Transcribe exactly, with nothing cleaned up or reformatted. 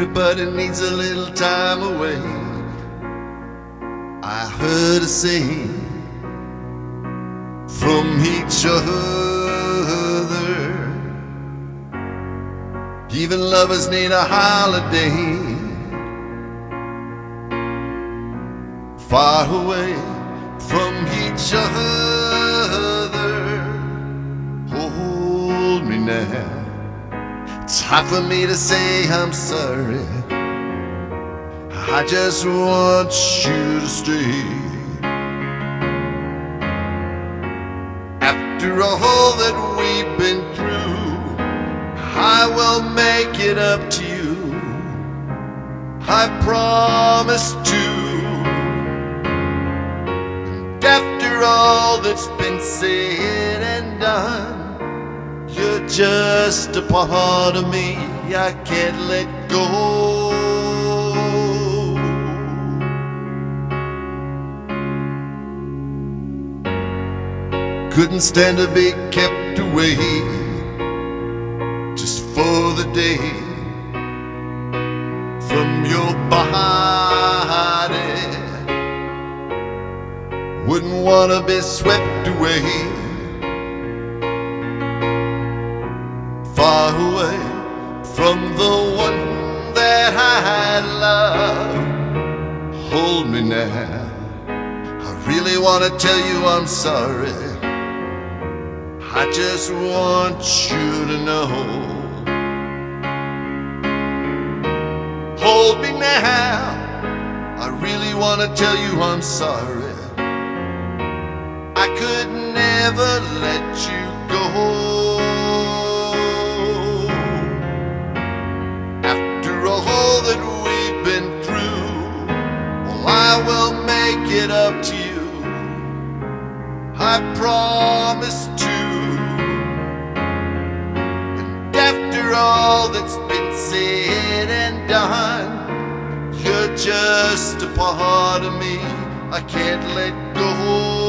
Everybody needs a little time away. I heard her sing from each other. Even lovers need a holiday, far away from each other. Hold me now. It's hard for me to say I'm sorry. I just want you to stay. After all that we've been through, I will make it up to you. I promise to. And after all that's been said and done, you're just a part of me I can't let go. Couldn't stand to be kept away just for the day from your body. Wouldn't want to be swept away, far away from the one that I love. Hold me now. I really want to tell you I'm sorry. I just want you to know. Hold me now. I really want to tell you I'm sorry. I could never let you go. After all that we've been through, well, I will make it up to you. I promise to. And after all that's been said and done, you're just a part of me I can't let go.